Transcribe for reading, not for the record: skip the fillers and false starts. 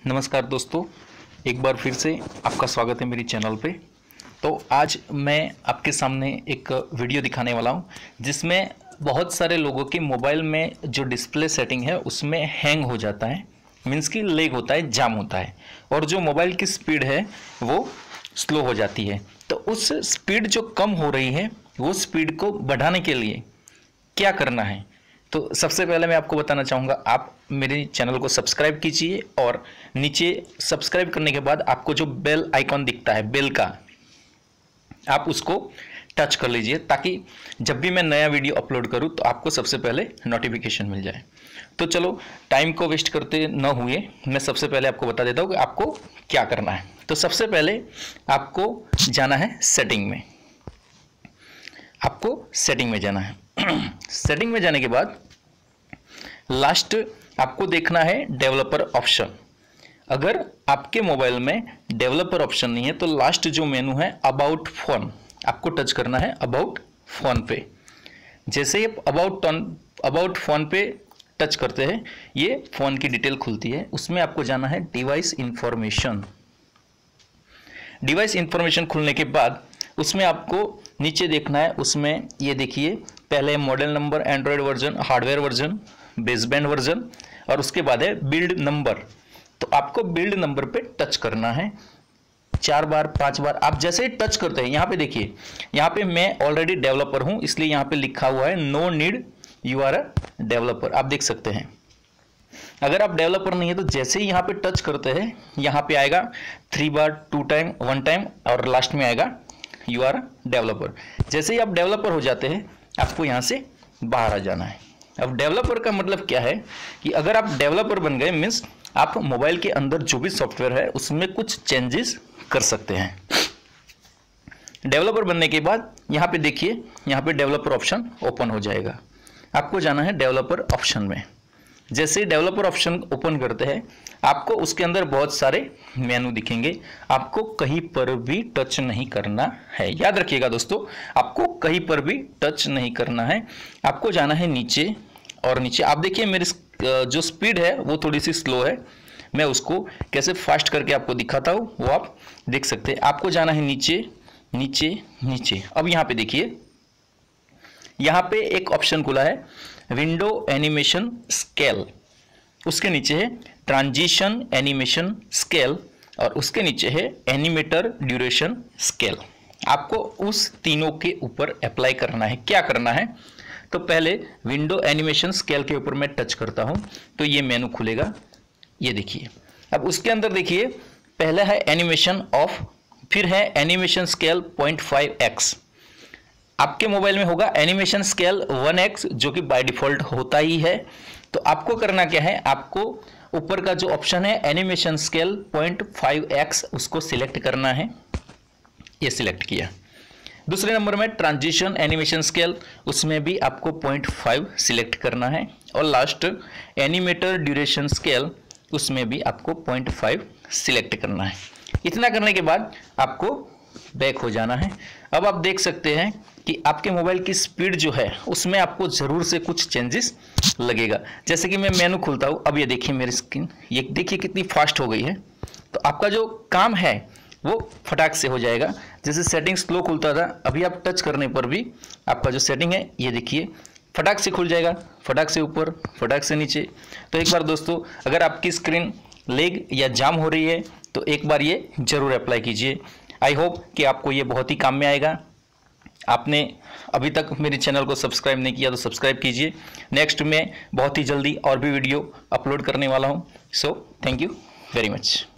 नमस्कार दोस्तों, एक बार फिर से आपका स्वागत है मेरी चैनल पे। तो आज मैं आपके सामने एक वीडियो दिखाने वाला हूँ जिसमें बहुत सारे लोगों के मोबाइल में जो डिस्प्ले सेटिंग है उसमें हैंग हो जाता है, मीन्स कि लैग होता है, जाम होता है और जो मोबाइल की स्पीड है वो स्लो हो जाती है। तो उस स्पीड जो कम हो रही है वो स्पीड को बढ़ाने के लिए क्या करना है, तो सबसे पहले मैं आपको बताना चाहूँगा, आप मेरे चैनल को सब्सक्राइब कीजिए और नीचे सब्सक्राइब करने के बाद आपको जो बेल आइकॉन दिखता है बेल का, आप उसको टच कर लीजिए ताकि जब भी मैं नया वीडियो अपलोड करूं तो आपको सबसे पहले नोटिफिकेशन मिल जाए। तो चलो टाइम को वेस्ट करते न हुए मैं सबसे पहले आपको बता देता हूं कि आपको क्या करना है। तो सबसे पहले आपको जाना है सेटिंग में, आपको सेटिंग में जाना है। सेटिंग में जाने के बाद लास्ट आपको देखना है डेवलपर ऑप्शन। अगर आपके मोबाइल में डेवलपर ऑप्शन नहीं है तो लास्ट जो मेनू है अबाउट फोन, आपको टच करना है अबाउट फोन पे। जैसे ही अबाउट फोन पे टच करते हैं ये फोन की डिटेल खुलती है, उसमें आपको जाना है डिवाइस इंफॉर्मेशन। डिवाइस इंफॉर्मेशन खुलने के बाद उसमें आपको नीचे देखना है, उसमें ये देखिए पहले model number, Android version, hardware version, baseband version और उसके बाद है बिल्ड नंबर। तो आपको बिल्ड नंबर पे टच करना है 4 बार 5 बार। आप जैसे ही टच करते हैं यहाँ पे देखिए, यहाँ पे मैं ऑलरेडी डेवलपर हूँ इसलिए यहाँ पे लिखा हुआ है no need you are a developer, आप देख सकते हैं। अगर आप डेवलपर नहीं है तो जैसे ही यहाँ पे टच करते हैं यहाँ पे आएगा 3 बार 2 टाइम 1 टाइम और लास्ट में आएगा यू आर डेवलपर। जैसे ही आप डेवलपर हो जाते हैं आपको यहाँ से बाहर आ जाना है। अब डेवलपर का मतलब क्या है कि अगर आप डेवलपर बन गए मीन्स आप मोबाइल के अंदर जो भी सॉफ्टवेयर है उसमें कुछ चेंजेस कर सकते हैं। डेवलपर बनने के बाद यहाँ पे देखिए, यहाँ पे डेवलपर ऑप्शन ओपन हो जाएगा। आपको जाना है डेवलपर ऑप्शन में। जैसे ही डेवलपर ऑप्शन ओपन करते हैं आपको उसके अंदर बहुत सारे मेनू दिखेंगे, आपको कहीं पर भी टच नहीं करना है। याद रखिएगा दोस्तों, आपको कहीं पर भी टच नहीं करना है, आपको जाना है नीचे। और नीचे आप देखिए मेरी जो स्पीड है वो थोड़ी सी स्लो है, मैं उसको कैसे फास्ट करके आपको दिखाता हूँ वो आप देख सकते हैं। आपको जाना है नीचे नीचे नीचे। अब यहाँ पे देखिए, यहाँ पे एक ऑप्शन खुला है विंडो एनिमेशन स्केल, उसके नीचे है ट्रांजिशन एनिमेशन स्केल और उसके नीचे है एनिमेटर ड्यूरेशन स्केल। आपको उस तीनों के ऊपर अप्लाई करना है। क्या करना है, तो पहले विंडो एनिमेशन स्केल के ऊपर मैं टच करता हूं तो ये मेनू खुलेगा, ये देखिए। अब उसके अंदर देखिए पहला है एनिमेशन ऑफ, फिर है एनिमेशन स्केल 0.5x। आपके मोबाइल में होगा एनिमेशन स्केल 1x जो कि बाय डिफॉल्ट होता ही है। तो आपको करना क्या है, आपको ऊपर का जो ऑप्शन है एनिमेशन स्केल 0.5x उसको सिलेक्ट करना है, ये सिलेक्ट किया। दूसरे नंबर में ट्रांजिशन एनिमेशन स्केल, उसमें भी आपको 0.5 सिलेक्ट करना है। और लास्ट एनिमेटर ड्यूरेशन स्केल, उसमें भी आपको 0.5 सिलेक्ट करना है। इतना करने के बाद आपको बैक हो जाना है। अब आप देख सकते हैं कि आपके मोबाइल की स्पीड जो है उसमें आपको ज़रूर से कुछ चेंजेस लगेगा। जैसे कि मैं मेनू खुलता हूँ, अब ये देखिए मेरी स्क्रीन, ये देखिए कितनी फास्ट हो गई है। तो आपका जो काम है वो फटाक से हो जाएगा। जैसे सेटिंग स्लो खुलता था, अभी आप टच करने पर भी आपका जो सेटिंग है ये देखिए फटाक से खुल जाएगा, फटाक से ऊपर, फटाक से नीचे। तो एक बार दोस्तों, अगर आपकी स्क्रीन लैग या जाम हो रही है तो एक बार ये ज़रूर अप्लाई कीजिए। आई होप कि आपको ये बहुत ही काम में आएगा। आपने अभी तक मेरे चैनल को सब्सक्राइब नहीं किया तो सब्सक्राइब कीजिए। नेक्स्ट में बहुत ही जल्दी और भी वीडियो अपलोड करने वाला हूँ। So thank you very much.